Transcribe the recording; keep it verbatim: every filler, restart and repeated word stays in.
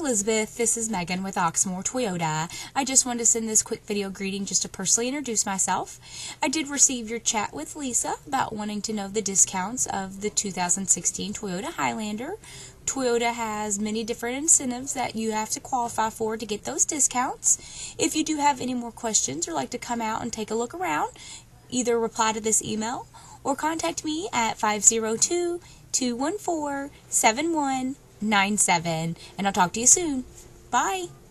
Elizabeth, this is Megan with Oxmoor Toyota. I just wanted to send this quick video greeting just to personally introduce myself. I did receive your chat with Lisa about wanting to know the discounts of the two thousand sixteen Toyota Highlander. Toyota has many different incentives that you have to qualify for to get those discounts. If you do have any more questions or like to come out and take a look around, either reply to this email or contact me at five zero two, two one four, seven one nine seven, and I'll talk to you soon. Bye.